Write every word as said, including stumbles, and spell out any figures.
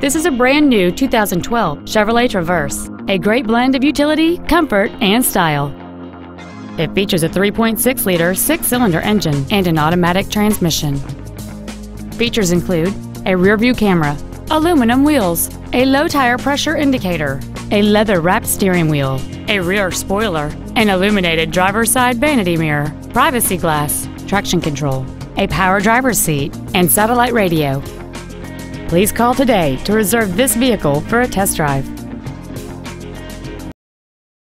This is a brand new two thousand twelve Chevrolet Traverse, a great blend of utility, comfort, and style. It features a three point six liter six-cylinder engine and an automatic transmission. Features include a rear-view camera, aluminum wheels, a low tire pressure indicator, a leather-wrapped steering wheel, a rear spoiler, an illuminated driver's side vanity mirror, privacy glass, traction control, a power driver's seat, and satellite radio. Please call today to reserve this vehicle for a test drive.